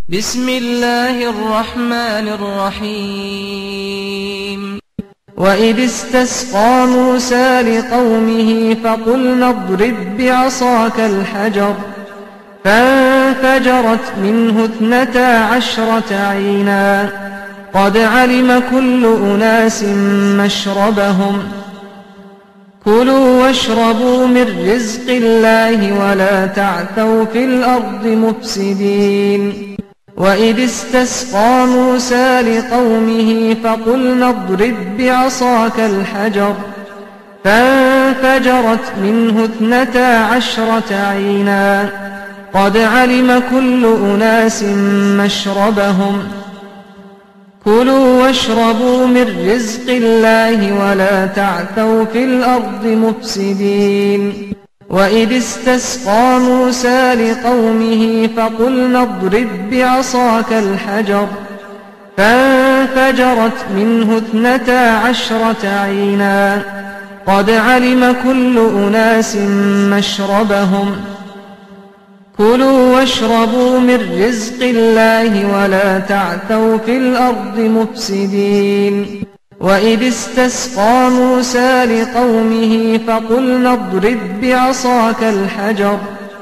بسم الله الرحمن الرحيم وإذ استسقى موسى لقومه فقلنا اضرب بعصاك الحجر فانفجرت منه 12 عينا قد علم كل أناس مشربهم كلوا واشربوا من رزق الله ولا تعثوا في الأرض مفسدين وإذ استسقى موسى لقومه فقلنا اضرب بعصاك الحجر فانفجرت منه 12 عينا قد علم كل أناس مشربهم كلوا واشربوا من رزق الله ولا تعثوا في الأرض مفسدين وإذ استسقى موسى لقومه فقلنا اضرب بعصاك الحجر فانفجرت منه 12 عينا قد علم كل أناس مشربهم كلوا واشربوا من رزق الله ولا تعثوا في الأرض مفسدين وإذ استسقى موسى لقومه فقلنا اضرب بعصاك الحجر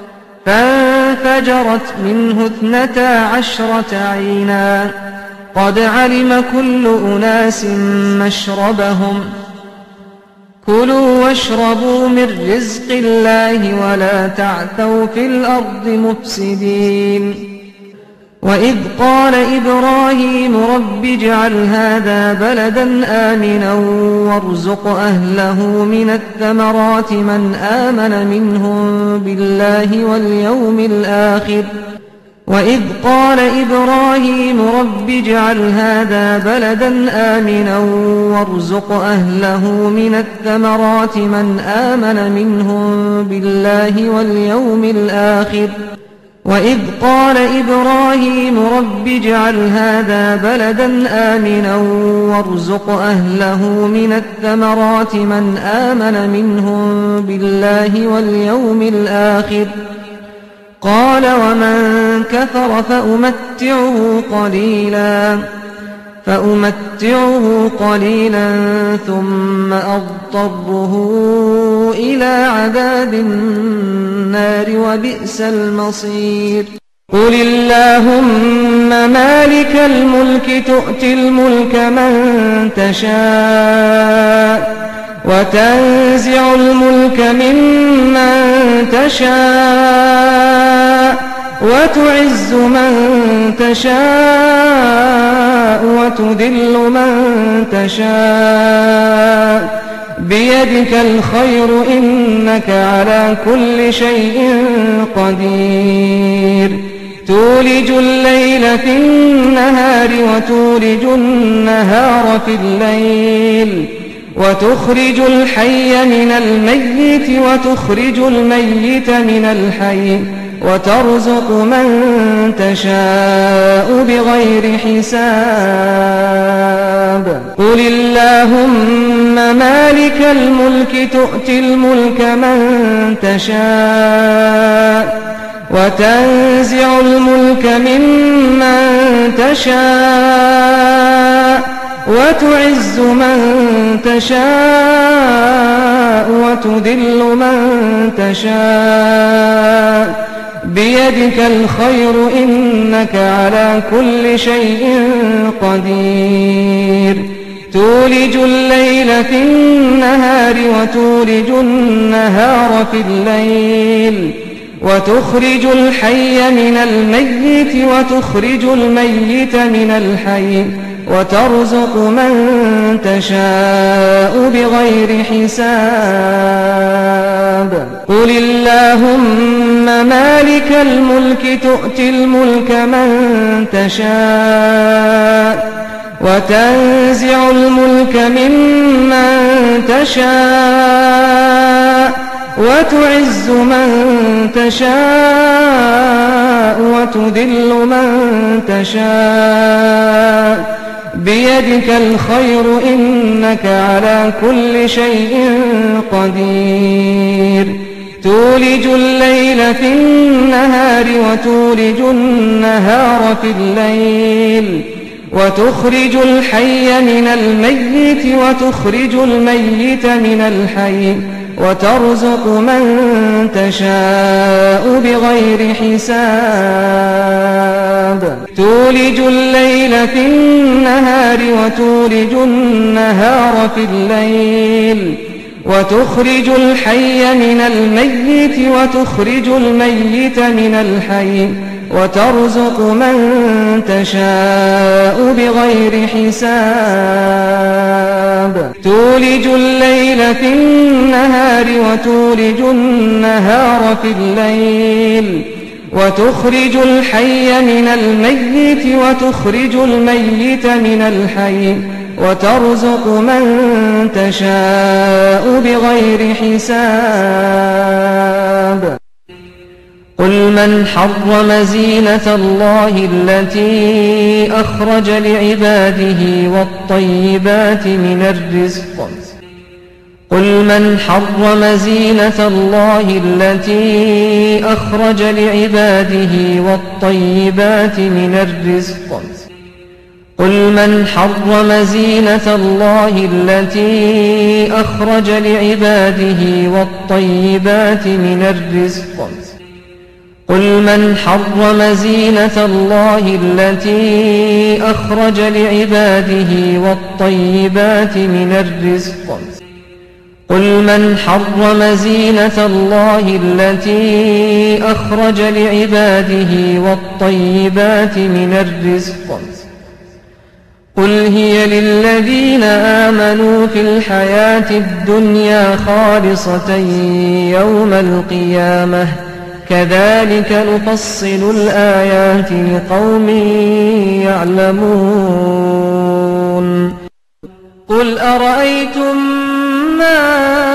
فانفجرت منه 12 عينا قد علم كل أناس مشربهم كلوا واشربوا من رزق الله ولا تعثوا في الأرض مفسدين وإذ قال إبراهيم رب اجعل هذا بلدا آمنا وارزق أهله من الثمرات من آمن منهم بالله واليوم الآخر وإذ قال إبراهيم رب اجعل هذا بلدا آمنا وارزق أهله من الثمرات من آمن منهم بالله واليوم الآخر وإذ قال إبراهيم رب اجعل هذا بلدا آمنا وارزق أهله من الثمرات من آمن منهم بالله واليوم الآخر قال ومن كفر فأمتعه قليلا ثم أضطره إلى عذاب النار وبئس المصير قل اللهم مالك الملك تؤتي الملك من تشاء وتنزع الملك ممن تشاء وتعز من تشاء وتذل من تشاء بيدك الخير إنك على كل شيء قدير تولج الليل في النهار وتولج النهار في الليل وتخرج الحي من الميت وتخرج الميت من الحي وترزق من تشاء بغير حساب قل اللهم مالك الملك تؤتي الملك من تشاء وتنزع الملك ممن تشاء وتعز من تشاء وتذل من تشاء بيدك الخير إنك على كل شيء قدير تولج الليل في النهار وتولج النهار في الليل وتخرج الحي من الميت وتخرج الميت من الحي وترزق من تشاء بغير حساب قل اللهم مالك الملك تؤتي الملك من تشاء وتنزع الملك ممن تشاء وتعز من تشاء وتذل من تشاء بيدك الخير إنك على كل شيء قدير تولج الليل في النهار وتولج النهار في الليل وتخرج الحي من الميت وتخرج الميت من الحي وترزق من تشاء بغير حساب تولج الليل في النهار وتولج النهار في الليل وتخرج الحي من الميت وتخرج الميت من الحي وترزق من تشاء بغير حساب تولج الليل في النهار وتولج النهار في الليل وتخرج الحي من الميت وتخرج الميت من الحي وترزق من تشاء بغير حساب قل من حرم زينة الله التي أخرج لعباده والطيبات من الرزق قل من حرم زينة الله التي أخرج لعباده والطيبات من الرزق قل من حرم زينة الله التي أخرج لعباده والطيبات من الرزق قل من حرم زينة الله التي أخرج لعباده والطيبات من الرزق قل من حرم زينة الله التي أخرج لعباده والطيبات من الرزق قل هي للذين آمنوا في الحياة الدنيا خالصة يوم القيامة كذلك نفصل الآيات لقوم يعلمون قل أرأيتم ما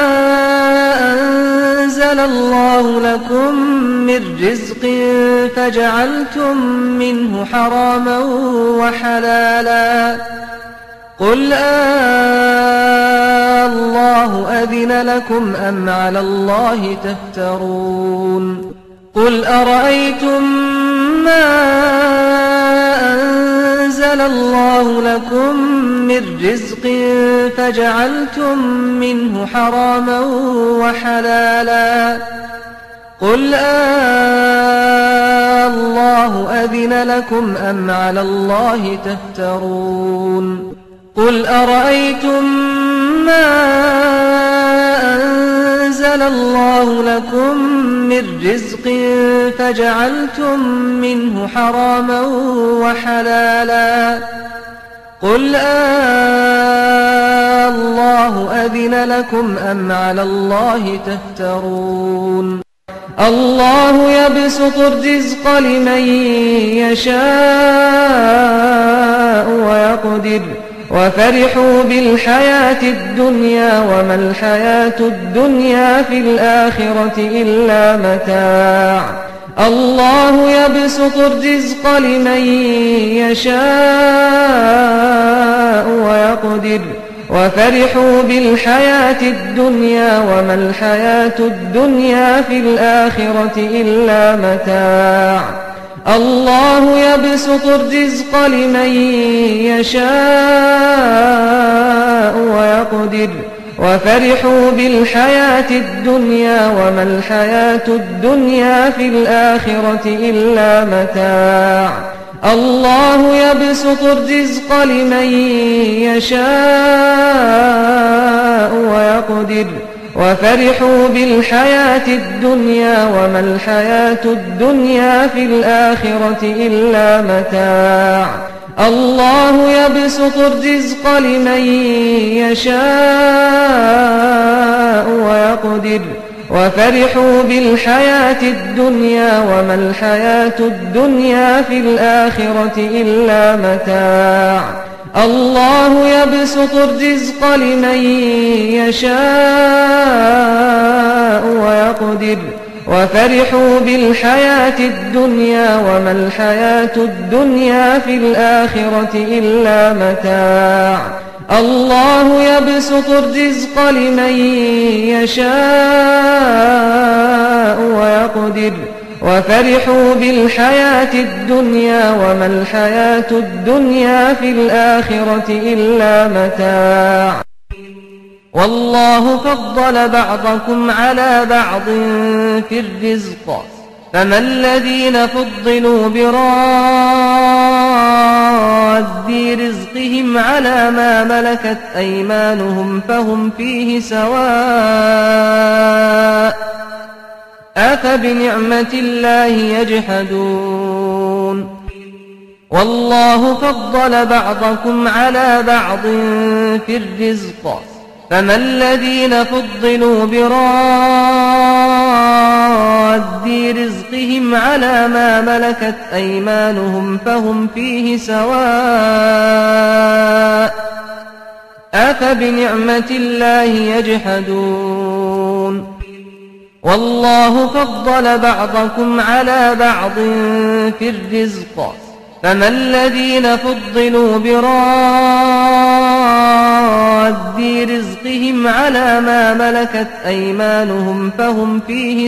أنزل الله لكم من رزق فجعلتم منه حراما وحلالا قل الله أذن لكم أم على الله تفترون قل أرأيتم ما أنزل الله لكم من رزق فجعلتم منه حراما وحلالا قل الله أذن لكم أم على الله تفترون قل أرأيتم ما أنزل الله لكم من رزق فجعلتم منه حراما وحلالا قل الله أذن لكم أم على الله تفترون الله يبسط الرزق لمن يشاء ويقدر وفرحوا بالحياة الدنيا وما الحياة الدنيا في الآخرة إلا متاع الله يبسط الرزق لمن يشاء ويقدر وفرحوا بالحياة الدنيا وما الحياة الدنيا في الآخرة إلا متاع الله يبسط الرزق لمن يشاء ويقدر وفرحوا بالحياة الدنيا وما الحياة الدنيا في الآخرة إلا متاع الله يبسط الرزق لمن يشاء ويقدر وفرحوا بالحياة الدنيا وما الحياة الدنيا في الآخرة إلا متاع الله يبسط الرزق لمن يشاء ويقدر وفرحوا بالحياة الدنيا وما الحياة الدنيا في الآخرة إلا متاع الله يبسط الرزق لمن يشاء ويقدر وفرحوا بالحياة الدنيا وما الحياة الدنيا في الآخرة إلا متاع الله يبسط الرزق لمن يشاء ويقدر وفرحوا بالحياة الدنيا وما الحياة الدنيا في الآخرة إلا متاع والله فضل بعضكم على بعض في الرزق فما الذين فضلوا براد رزقهم على ما ملكت أيمانهم فهم فيه سواء أفبنعمة الله يجحدون والله فضل بعضكم على بعض في الرزق فما الذين فضلوا براد رزقهم على ما ملكت أيمانهم فهم فيه سواء أفبنعمة الله يجحدون والله فضل بعضكم على بعض في الرزق فما الذين فضلوا براد رزقهم على ما ملكت أيمانهم فهم فيه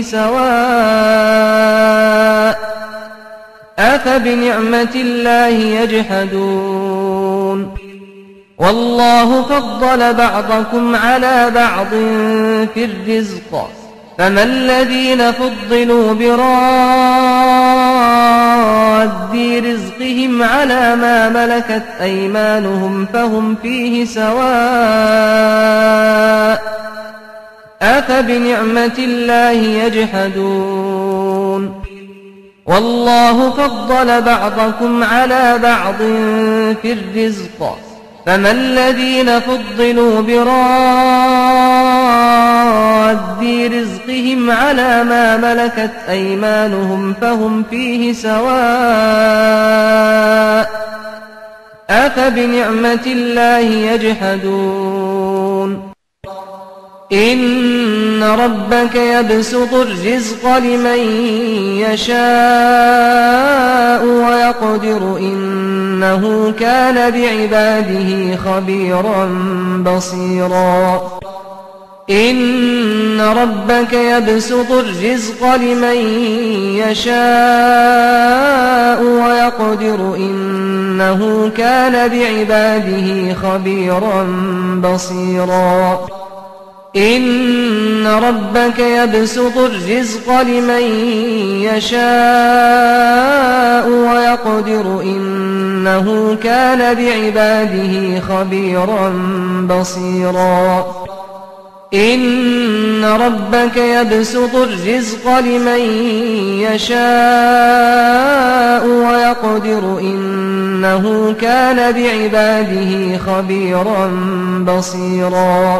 سواء أفبنعمة الله يجحدون والله فضل بعضكم على بعض في الرزق فما الذين فضلوا براد رزقهم على ما ملكت أيمانهم فهم فيه سواء أفبنعمة الله يجحدون والله فضل بعضكم على بعض في الرزق فما الذين فضلوا براد رزقهم على ما ملكت أيمانهم فهم فيه سواء أفبنعمة الله يجحدون إن ربك يبسط الرزق لمن يشاء ويقدر إنه كان بعباده خبيرا بصيرا إن ربك يبسط الرزق لمن يشاء ويقدر إنه كان بعباده خبيرا بصيرا إن ربك يبسط الرزق لمن يشاء ويقدر إنه كان بعباده خبيرا بصيرا إن ربك يبسط الرزق لمن يشاء ويقدر إنه كان بعباده خبيرا بصيرا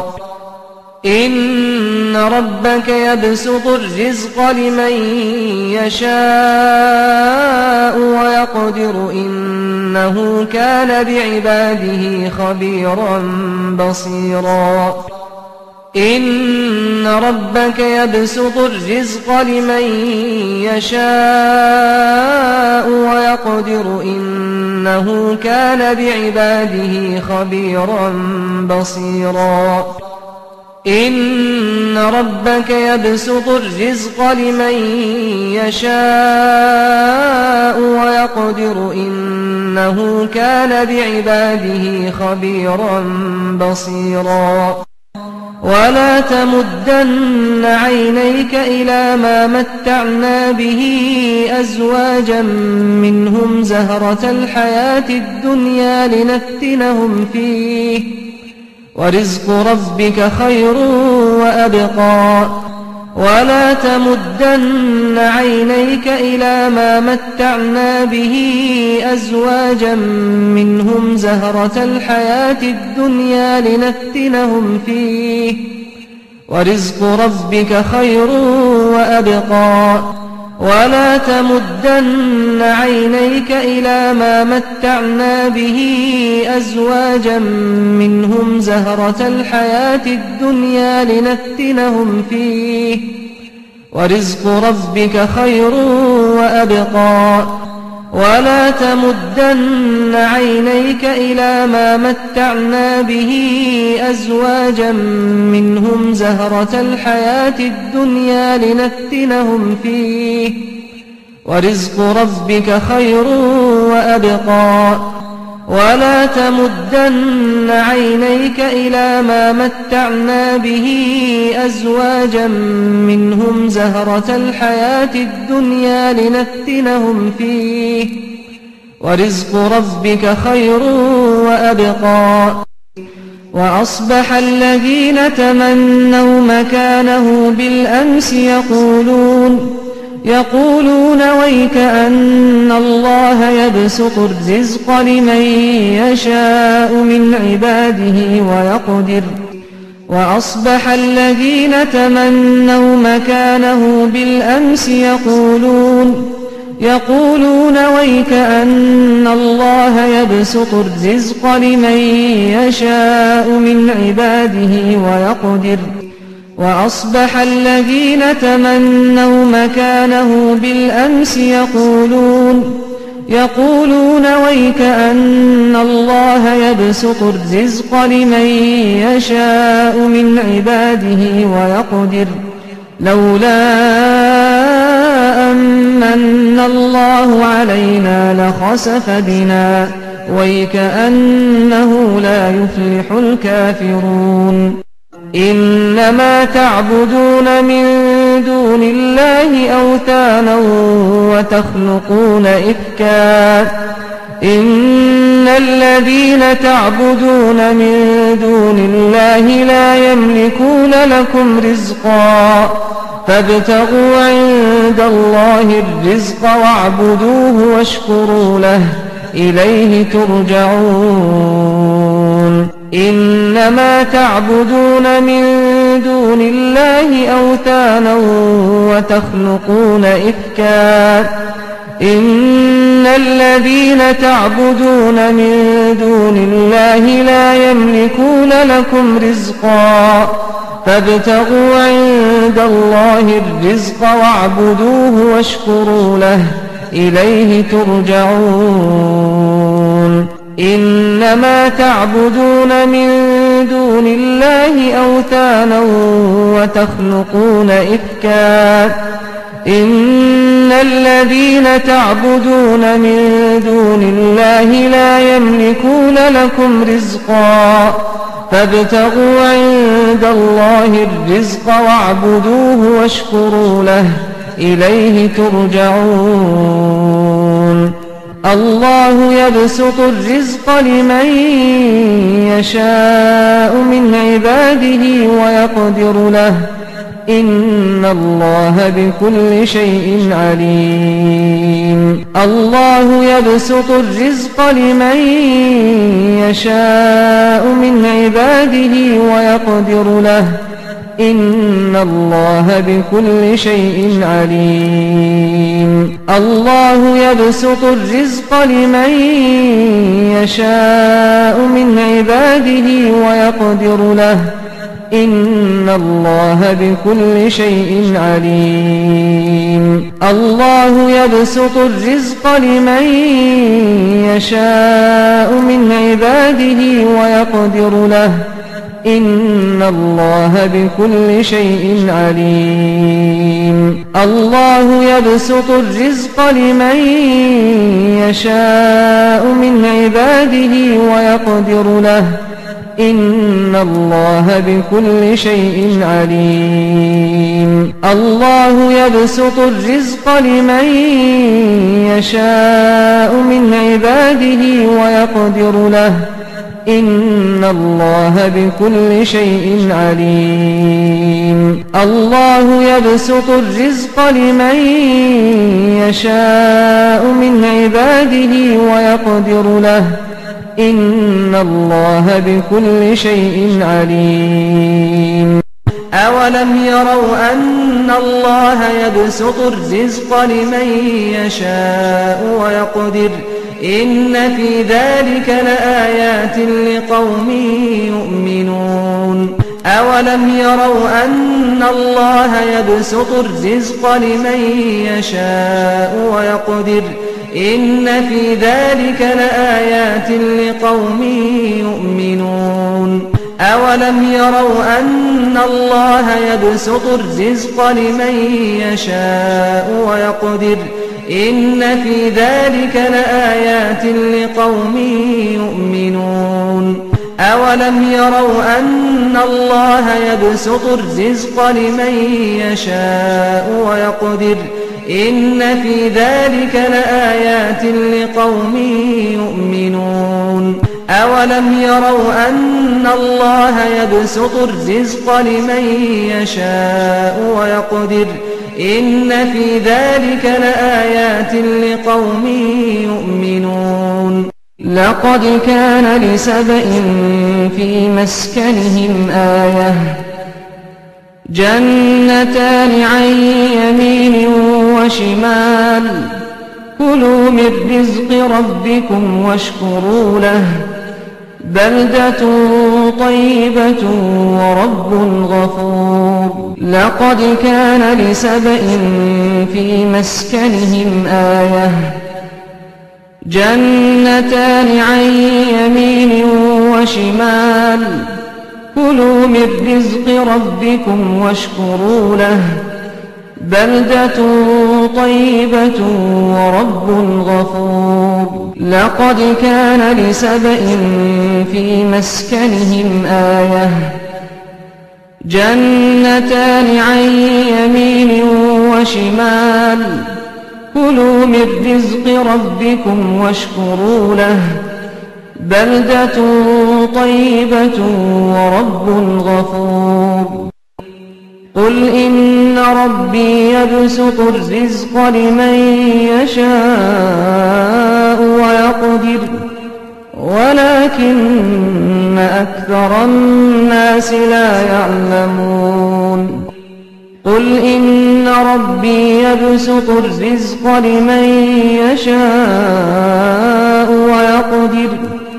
إن ربك يبسط الرزق لمن يشاء ويقدر إنه كان بعباده خبيرا بصيرا إن ربك يبسط الرزق لمن يشاء ويقدر إنه كان بعباده خبيرا بصيرا إن ربك يبسط الرزق لمن يشاء ويقدر إنه كان بعباده خبيرا بصيرا ولا تمدن عينيك إلى ما متعنا به أزواجا منهم زهرة الحياة الدنيا لنفتنهم فيه ورزق ربك خير وأبقى ولا تمدن عينيك إلى ما متعنا به أزواجا منهم زهرة الحياة الدنيا لنفتنهم فيه، ورزق ربك خير وأبقى. ولا تمدن عينيك إلى ما متعنا به أزواجا منهم زهرة الحياة الدنيا لنفتنهم فيه، ورزق ربك خير وأبقى. ولا تمدن عينيك إلى ما متعنا به أزواجا منهم زهرة الحياة الدنيا لنفتنهم فيه، ولا تمدن عينيك إلى ما متعنا به أزواجا منهم زهرة الحياة الدنيا لنفتنهم فيه، ورزق ربك خير وأبقى. ولا تمدن عينيك إلى ما متعنا به أزواجا منهم زهرة الحياة الدنيا لنفتنهم فيه ورزق ربك خير وأبقى ولا تمدن عينيك إلى ما متعنا به أزواجا منهم زهرة الحياة الدنيا لنفتنهم فيه ورزق ربك خير وأبقى وأصبح الذين تمنوا مكانه بالأمس يقولون ويكأن الله يبسط الرزق لمن يشاء من عباده ويقدر وأصبح الذين تمنوا مكانه بالأمس يقولون ويكأن الله يبسط الرزق لمن يشاء من عباده ويقدر وأصبح الذين تمنوا مكانه بالأمس يقولون ويكأن الله يبسط الرزق لمن يشاء من عباده ويقدر لولا أمن الله علينا لخسف بنا ويكأنه لا يفلح الكافرون إنما تعبدون من دون الله أوثانا وتخلقون إفكا إن الذين تعبدون من دون الله لا يملكون لكم رزقا فابتغوا عند الله الرزق واعبدوه واشكروا له إليه ترجعون إنما تعبدون من دون الله أوثانا وتخلقون إفكا إن الذين تعبدون من دون الله لا يملكون لكم رزقا فابتغوا عند الله الرزق واعبدوه واشكروا له إليه ترجعون إنما تعبدون من دون الله أوثانا وتخلقون إفكا إن الذين تعبدون من دون الله لا يملكون لكم رزقا فابتغوا عند الله الرزق واعبدوه واشكروا له إليه ترجعون الله يبسط الرزق لمن يشاء من عباده ويقدر له إن الله بكل شيء عليم الله يبسط الرزق لمن يشاء من عباده ويقدر له إن الله بكل شيء عليم الله يبسط الرزق لمن يشاء من عباده ويقدر له إن الله بكل شيء عليم الله يبسط الرزق لمن يشاء من عباده ويقدر له إن الله بكل شيء عليم الله يبسط الرزق لمن يشاء من عباده ويقدر له إن الله بكل شيء عليم الله يبسط الرزق لمن يشاء من عباده ويقدر له إن الله بكل شيء عليم الله يبسط الرزق لمن يشاء من عباده ويقدر له إن الله بكل شيء عليم أولم يروا أن الله يبسط الرزق لمن يشاء ويقدر إن في ذلك لآيات لقوم يؤمنون أولم يروا أن الله يبسط الرزق لمن يشاء ويقدر إن في ذلك لآيات لقوم يؤمنون أولم يروا أن الله يبسط الرزق لمن يشاء ويقدر إن في ذلك لآيات لقوم يؤمنون أولم يروا أن الله يبسط الرزق لمن يشاء ويقدر إن في ذلك لآيات لقوم يؤمنون أولم يروا أن الله يبسط الرزق لمن يشاء ويقدر إن في ذلك لآيات لقوم يؤمنون لقد كان لسبإ في مسكنهم آية جنتان عن يمين وشمال كلوا من رزق ربكم واشكروا له بلدة طيبة ورب غفور لقد كان لسبإ في مسكنهم آية جنتان عن يمين وشمال كلوا من رزق ربكم واشكروا له بلدة طيبة ورب غفور لقد كان لسبإ في مسكنهم آية جنتان عن يمين وشمال كلوا من رزق ربكم واشكروا له بلدة طيبة ورب غفور قل إن ربي يبسط الرزق لمن يشاء ويقدر ولكن أكثر الناس لا يعلمون قل إن ربي يبسط الرزق لمن يشاء ويقدر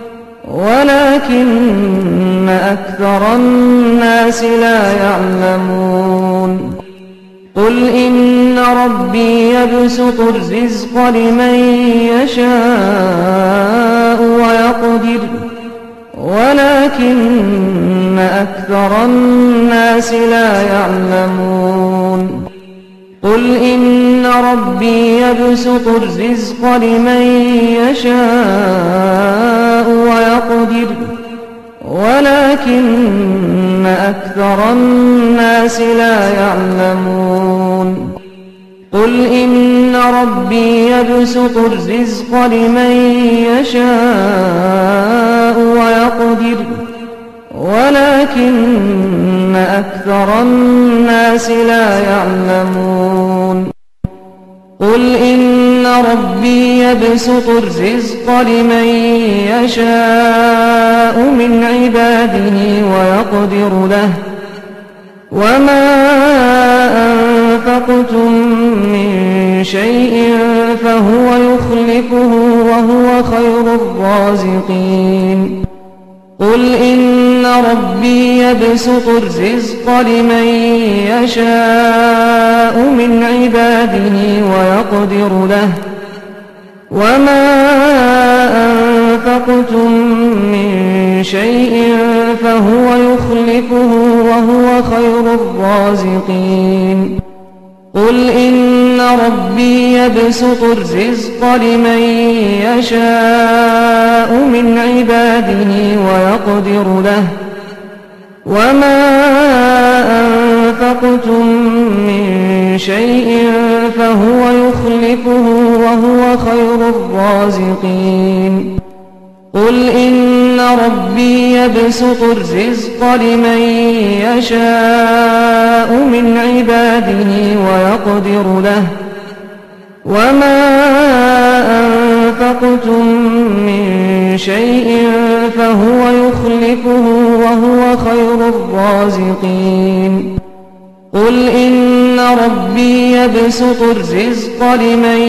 ولكن أكثر الناس لا يعلمون قل إن ربي يبسط الرزق لمن يشاء ويقدر ولكن أكثر الناس لا يعلمون قل إن ربي يبسط الرزق لمن يشاء ويقدر ولكن أكثر الناس لا يعلمون قل إن ربي يبسط الرزق لمن يشاء ويقدر ولكن أكثر الناس لا يعلمون قل إن ربي يبسط الرزق لمن يشاء من عباده ويقدر له وما أنفقتم من شيء فهو يخلفه وهو خير الرازقين قل إن ربي يبسط الرزق لمن يشاء من عباده ويقدر له وما أنفقتم من شيء فهو يخلفه وهو خير الرازقين قل إن ربي يبسط الرزق لمن يشاء من عباده ويقدر له وما أنفقتم من شيء فهو يخلفه وهو خير الرازقين قل إن ربي يبسط الرزق لمن يشاء من عباده ويقدر له وما أنفقتم من شيء فهو يخلفه وهو خير الرازقين قل إن ربي يبسط الرزق لمن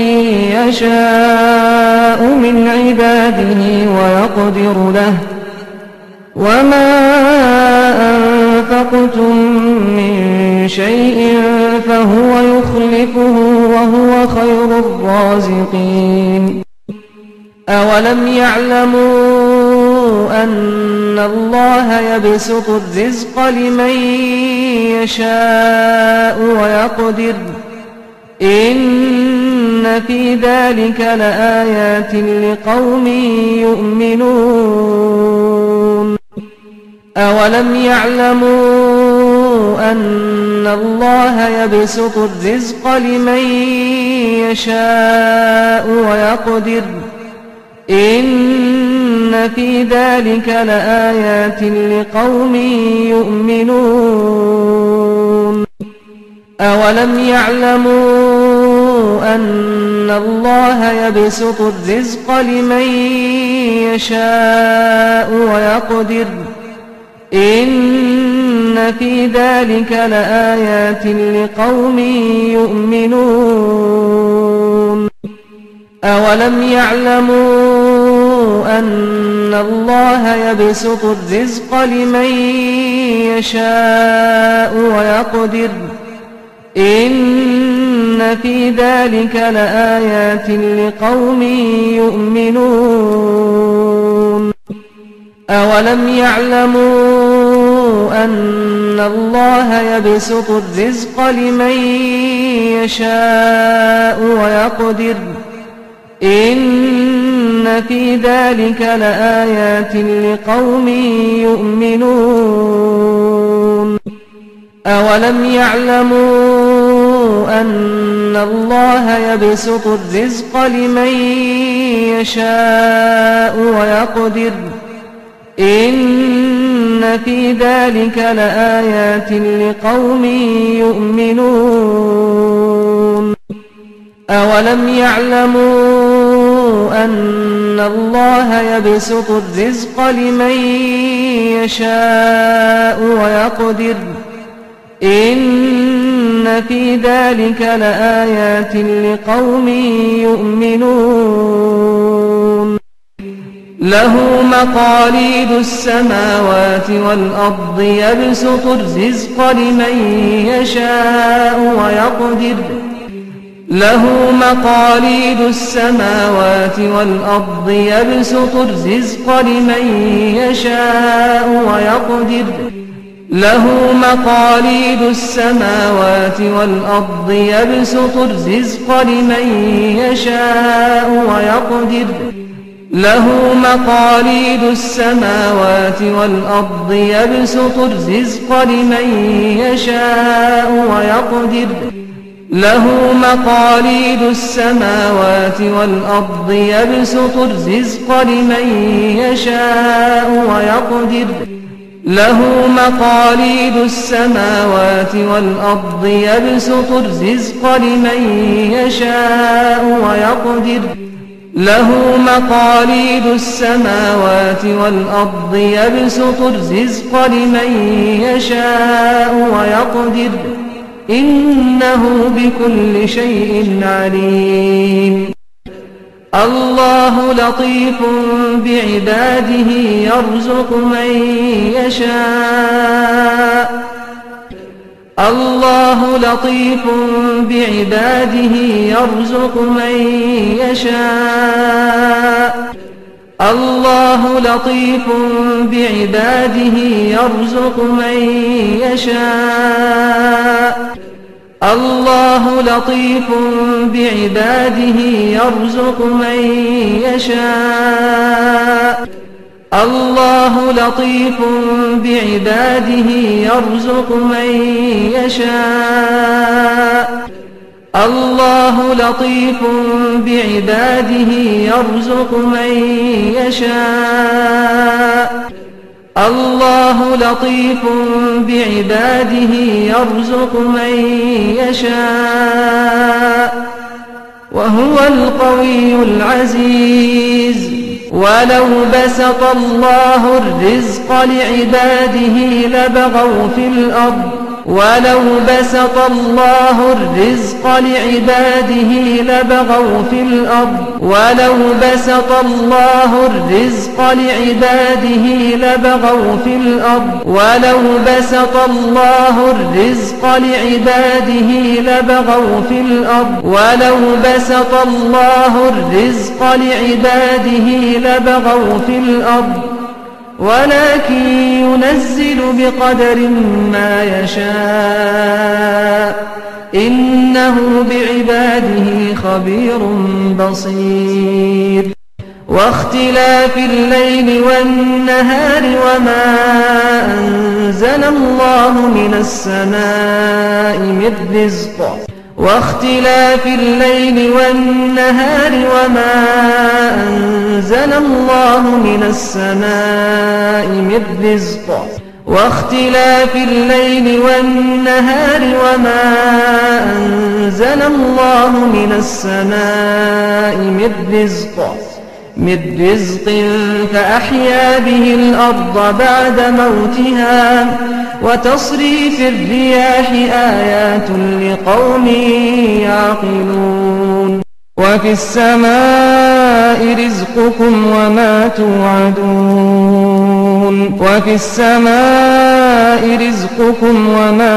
يشاء من عباده ويقدر له وما أنفقتم من شيء فهو يخلفه وهو خير الرازقين أولم يعلموا أن الله يبسط الرزق لمن يشاء ويقدر إن في ذلك لآيات لقوم يؤمنون أولم يعلموا أن الله يبسط الرزق لمن يشاء ويقدر إن في ذلك لآيات لقوم يؤمنون أولم يعلموا أن الله يبسط الرزق لمن يشاء ويقدر إن في ذلك لآيات لقوم يؤمنون أولم يعلموا أن الله يبسط الرزق لمن يشاء ويقدر إن في ذلك لآيات لقوم يؤمنون أولم يعلموا أن الله يبسط الرزق لمن يشاء ويقدر إن في ذلك لآيات لقوم يؤمنون أولم يعلموا أن الله يبسط الرزق لمن يشاء ويقدر إن في ذلك لآيات لقوم يؤمنون أولم يعلموا أن الله يبسط الرزق لمن يشاء ويقدر إن في ذلك لآيات لقوم يؤمنون له مقاليد السماوات والأرض يبسط الرزق لمن يشاء ويقدر له مقاليد السماوات والأرض يبسط الرزق لمن يشاء ويقدر له مقاليد السماوات والأرض يبسط الرزق لمن يشاء ويقدر له مقاليد السماوات والأرض يبسط الرزق لمن يشاء ويقدر له مقاليد السماوات والأرض يبسط الرزق لمن يشاء ويقدر له مقاليد السماوات والأرض يبسط الرزق لمن يشاء ويقدر له مقاليد السماوات والأرض يبسط الرزق لمن يشاء ويقدر إنه بكل شيء عليم الله لطيف بعباده يرزق من يشاء الله لطيف بعباده يرزق من يشاء الله لطيف بعباده يرزق من يشاء الله لطيف بعباده يرزق من يشاء الله لطيف بعباده يرزق من يشاء الله لطيف بعباده يرزق من يشاء الله لطيف بعباده يرزق من يشاء وهو القوي العزيز ولو بسط الله الرزق لعباده لبغوا في الأرض ولو بسط الله الرزق لعباده لبغوا في الأرض ولو بسط الله الرزق لعباده لبغوا في الأرض ولو بسط الله الرزق لعباده لبغوا في الأرض ولو بسط الله الرزق لعباده لبغوا في الأرض ولكن ينزل بقدر ما يشاء إنه بعباده خبير بصير واختلاف الليل والنهار وما أنزل الله من السماء من رزق واختلاف الليل والنهار وما أنزل الله من السماء من رزق واختلاف الليل والنهار وما أنزل الله من السماء من رزق فأحيا به الأرض بعد موتها وتصريف الرياح آيات لقوم يعقلون وفي السماء رزقكم وما توعدون وفي السماء رزقكم وما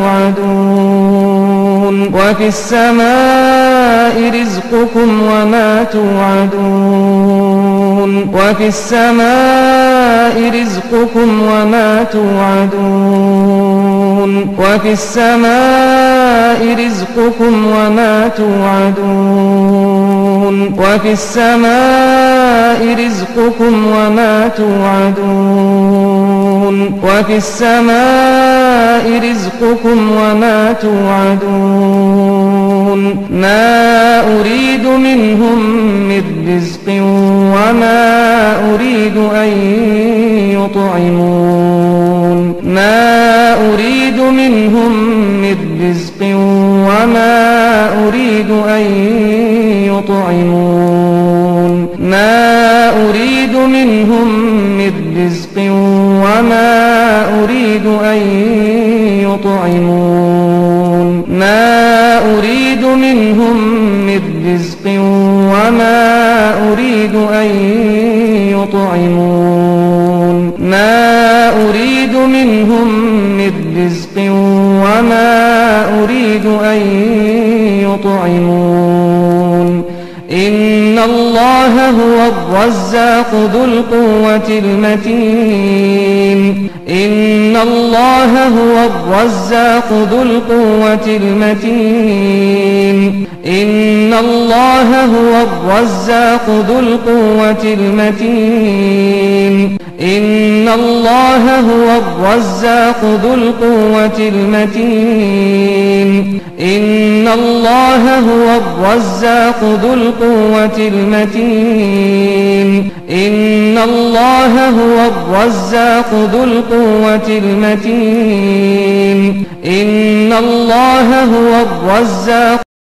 توعدون وفي السماء رزقكم وما توعدون وفي السماء رزقكم وما توعدون وفي السماء رزقكم وما توعدون وفي السماء رزقكم وما توعدون وفي السماء رزقكم وما توعدون ما أريد منهم من رزق وما أريد أن يطعمون ما أريد منهم من رزق وما أريد أن يطعمون ما أريد منهم من رزق وما أريد أن يطعمون ما أريد منهم من رزق وما أريد أن يطعمون ما أريد منهم من رزق وما أريد أن يطعمون إن الله هو الرزاق ذو القوة المتين إن الله هو الرزاق ذو القوة المتين إن الله هو الرزاق ذو القوة المتين إن الله هو الرزاق ذو القوة المتين إن الله هو الرزاق ذو القوة المتين إن الله هو الرزاق ذو القوة المتين إن الله هو الرزاق